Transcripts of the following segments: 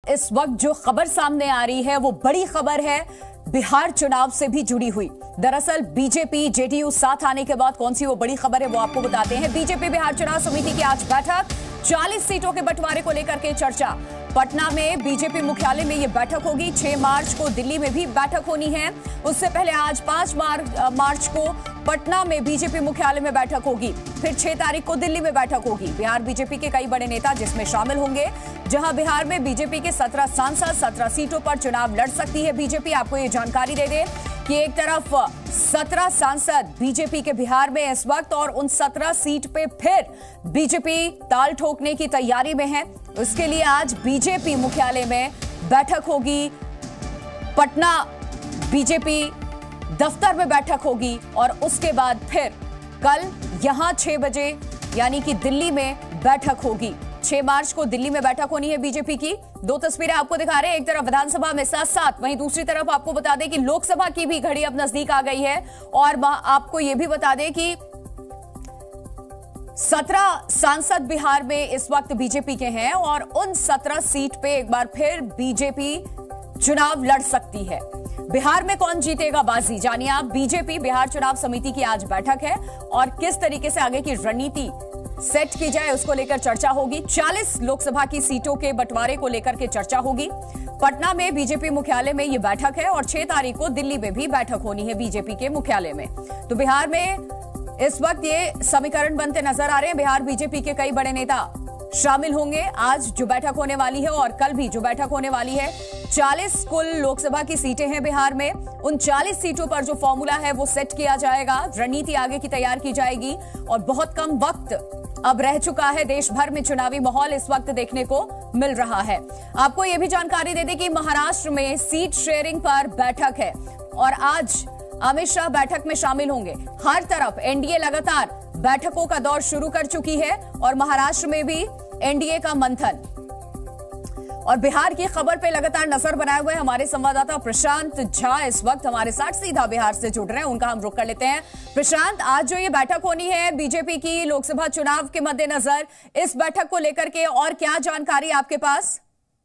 इस वक्त जो खबर सामने आ रही है वो बड़ी खबर है, बिहार चुनाव से भी जुड़ी हुई। दरअसल बीजेपी जेडीयू साथ आने के बाद कौन सी वो बड़ी खबर है वो आपको बताते हैं। बीजेपी बिहार चुनाव समिति की आज बैठक, 40 सीटों के बंटवारे को लेकर के चर्चा। पटना में बीजेपी मुख्यालय में ये बैठक होगी। 6 मार्च को दिल्ली में भी बैठक होनी है। उससे पहले आज 5 मार्च को पटना में बीजेपी मुख्यालय में बैठक होगी। फिर 6 तारीख को दिल्ली में बैठक होगी। बिहार बीजेपी के कई बड़े नेता जिसमें शामिल होंगे, जहां बिहार में बीजेपी के 17 सांसद 17 सीटों पर चुनाव लड़ सकती है बीजेपी। आपको ये जानकारी दे दें कि एक तरफ 17 सांसद बीजेपी के बिहार में इस वक्त, और उन 17 सीट पे फिर बीजेपी ताल ठोकने की तैयारी में है। उसके लिए आज बीजेपी मुख्यालय में बैठक होगी, पटना बीजेपी दफ्तर में बैठक होगी, और उसके बाद फिर कल यहां 6 बजे यानी कि दिल्ली में बैठक होगी। 6 मार्च को दिल्ली में बैठक होनी है बीजेपी की। 2 तस्वीरें आपको दिखा रहे हैं, एक तरफ विधानसभा में साथ, वहीं दूसरी तरफ आपको बता दें कि लोकसभा की भी घड़ी अब नजदीक आ गई है। और आपको यह भी बता दें कि 17 सांसद बिहार में इस वक्त बीजेपी के हैं, और उन 17 सीट पे एक बार फिर बीजेपी चुनाव लड़ सकती है। बिहार में कौन जीतेगा बाजी, जानिए आप। बीजेपी बिहार चुनाव समिति की आज बैठक है, और किस तरीके से आगे की रणनीति सेट की जाए उसको लेकर चर्चा होगी। 40 लोकसभा की सीटों के बंटवारे को लेकर के चर्चा होगी। पटना में बीजेपी मुख्यालय में यह बैठक है, और 6 तारीख को दिल्ली में भी बैठक होनी है बीजेपी के मुख्यालय में। तो बिहार में इस वक्त ये समीकरण बनते नजर आ रहे हैं। बिहार बीजेपी के कई बड़े नेता शामिल होंगे आज जो बैठक होने वाली है, और कल भी जो बैठक होने वाली है। 40 कुल लोकसभा की सीटें हैं बिहार में। उन 40 सीटों पर जो फॉर्मूला है वो सेट किया जाएगा, रणनीति आगे की तैयार की जाएगी, और बहुत कम वक्त अब रह चुका है। देश भर में चुनावी माहौल इस वक्त देखने को मिल रहा है। आपको यह भी जानकारी दे दें कि महाराष्ट्र में सीट शेयरिंग पर बैठक है, और आज अमित शाह बैठक में शामिल होंगे। हर तरफ एनडीए लगातार बैठकों का दौर शुरू कर चुकी है, और महाराष्ट्र में भी एनडीए का मंथन। और बिहार की खबर पे लगातार नजर बनाए हुए हमारे संवाददाता प्रशांत झा इस वक्त हमारे साथ सीधा बिहार से जुड़ रहे हैं, उनका हम रुख कर लेते हैं। प्रशांत, आज जो ये बैठक होनी है बीजेपी की लोकसभा चुनाव के मद्देनजर, इस बैठक को लेकर के और क्या जानकारी आपके पास?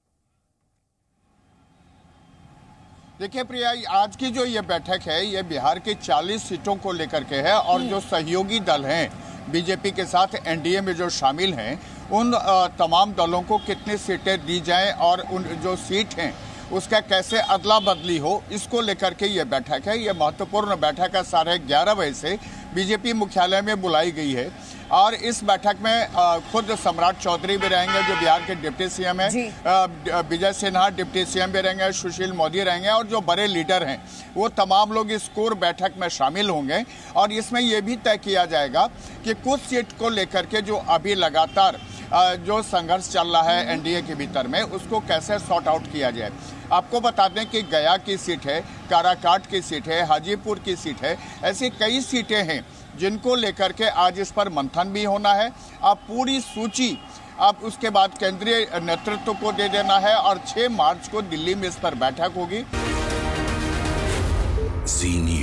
देखिए प्रिया, आज की जो ये बैठक है ये बिहार की 40 सीटों को लेकर के है, और जो सहयोगी दल हैं बीजेपी के साथ एनडीए में जो शामिल हैं उन तमाम दलों को कितनी सीटें दी जाएं, और उन जो सीट हैं उसका कैसे अदला बदली हो, इसको लेकर के ये बैठक है। ये महत्वपूर्ण बैठक है, 11:30 बजे से बीजेपी मुख्यालय में बुलाई गई है। और इस बैठक में खुद सम्राट चौधरी भी रहेंगे जो बिहार के डिप्टी सीएम हैं, विजय सिन्हा डिप्टी सीएम भी रहेंगे, सुशील मोदी रहेंगे, और जो बड़े लीडर हैं वो तमाम लोग इस कोर बैठक में शामिल होंगे। और इसमें यह भी तय किया जाएगा कि कुछ सीट को लेकर के जो अभी लगातार जो संघर्ष चल रहा है एनडीए के भीतर में, उसको कैसे सॉर्ट आउट किया जाए। आपको बता दें कि गया की सीट है, काराकाट की सीट है, हाजीपुर की सीट है, ऐसी कई सीटें हैं जिनको लेकर के आज इस पर मंथन भी होना है। अब पूरी सूची अब उसके बाद केंद्रीय नेतृत्व को दे देना है, और 6 मार्च को दिल्ली में इस पर बैठक होगी।